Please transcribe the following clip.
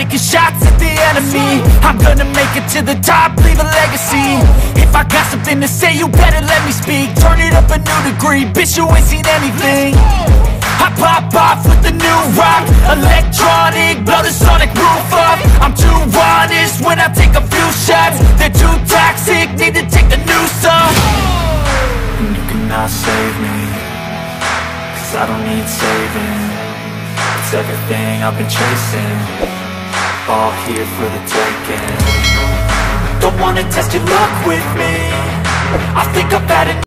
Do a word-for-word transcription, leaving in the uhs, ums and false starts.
taking shots at the enemy. I'm gonna make it to the top, leave a legacy. If I got something to say, you better let me speak. Turn it up a new degree, bitch, you ain't seen anything. I pop off with the new rock, electronic, blow the sonic roof up. I'm too honest when I take a few shots. They're too toxic, need to take the noose off. And you cannot save me, cause I don't need saving. It's everything I've been chasing, all here for the taking. Don't wanna test your luck with me, I think I've had it.